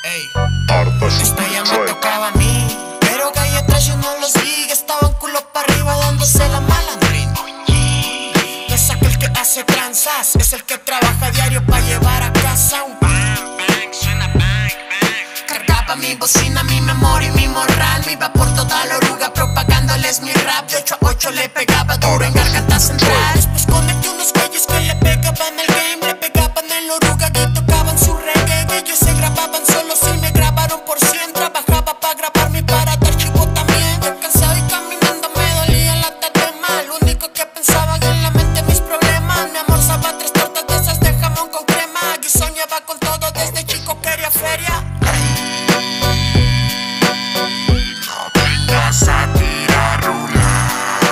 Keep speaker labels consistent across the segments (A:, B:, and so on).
A: Ey,
B: Harta
A: esta ya me tocaba a mí, pero calle atrás yo no los vi, que estaban culo para arriba dándose la malandrín. No es aquel que hace tranzas, es el que trabaja a diario para llevar a casa un bang, bang, suena bang, bang. Cargaba mi bocina, mi memoria y mi morral, me iba por toda la oruga propagándoles mi rap. De 8 a 8 le pegaba duro en garganta central. Después conecté unos güeyes que le pegaban el game, le pegaban en la oruga que tocaban su reggae. Ellos se grababan solos y me grabaron por 100. Trabajaba para grabarme y para dar chivo también. Yo cansado y caminando me dolía la tatema. Lo único que pensaba en la mente mis problemas. Mi amor sabe 3 tortas de esas de jamón con crema. Yo soñaba con todo desde chico, quería feria.
B: No vengas a tirar una.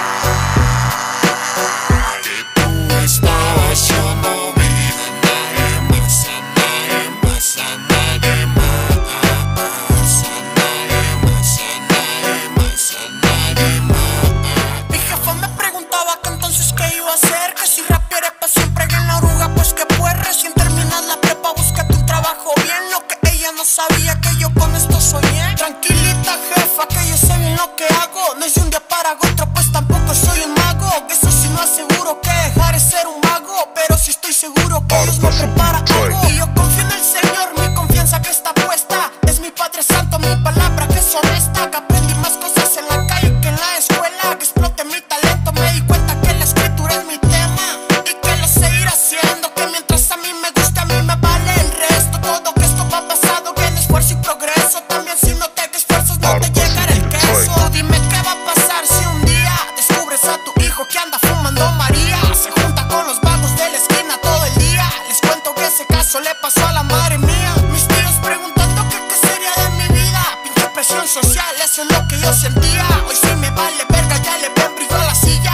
B: Que tú estabas, yo no vi de nadie más, a nadie más, a nadie más, a nadie más, a nadie más, a nadie más.
A: Mi jefa me preguntaba que entonces qué iba a hacer, que si rapearé pa' siempre en la oruga, pues que pues recién terminas la prepa, búscate un trabajo bien. Lo que ella no sabía que yo con esto soñé. Tranquilita jefa, que yo sé bien lo que hago. No es de un día para otro, pues tampoco soy un mago. Que eso sí no aseguro que dejaré ser un mago, pero sí estoy seguro que Dios me prepara algo. Y yo confío en el Señor, mi confianza que está puesta. Es mi Padre Santo, mi palabra que es honesta. Que aprendí más cosas en la calle que en la escuela. Que explote mi talento, me di cuenta que la escritura es mi tema y que lo seguiré haciendo. Que mientras a mí me gusta, a mí me vale el resto. Todo que esto va pasado, que en esfuerzo y progreso. También si no te esfuerzos no te llegará el queso. Dime qué va a pasar si un día descubres a tu hijo que anda fumando María. Se junta con los vagos de la esquina todo el día. Les cuento que ese caso le pasó a la madre mía. Mis tíos preguntando que qué sería de mi vida. Pinche presión social, eso es lo que yo sentía. Hoy sí me vale verga, ya le ven brillo a la silla.